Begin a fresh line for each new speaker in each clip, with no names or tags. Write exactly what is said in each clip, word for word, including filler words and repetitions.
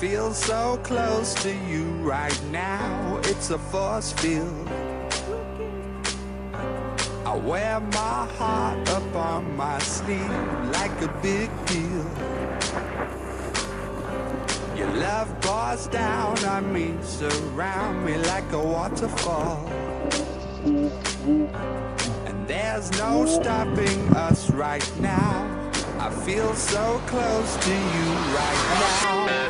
feel so close to you right now. It's a force field. I wear my heart up on my sleeve like a big deal. Your love pours down on me, surround me like a waterfall. And there's no stopping us right now. I feel so close to you right now.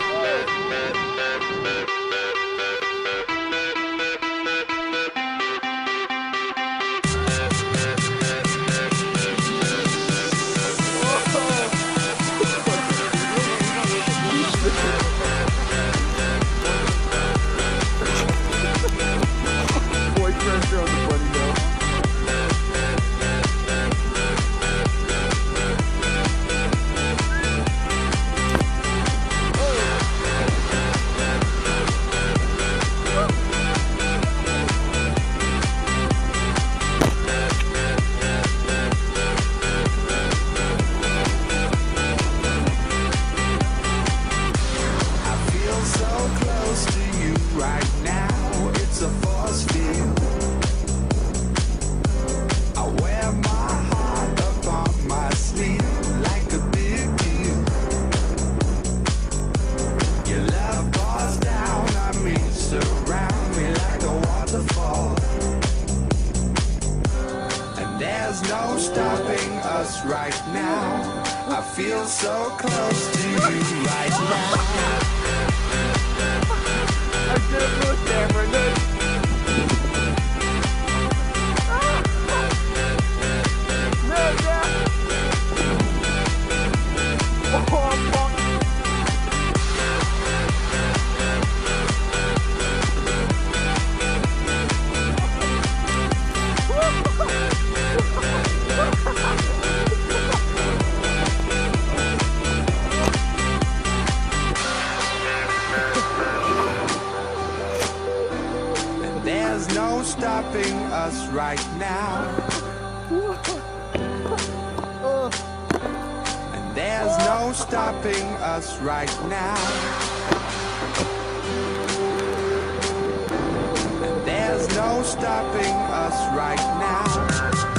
No stopping us right now. I feel so close to you right now. I can't do it, Cameron. There's no stopping us right now. And there's no stopping us right now. And there's no stopping us right now.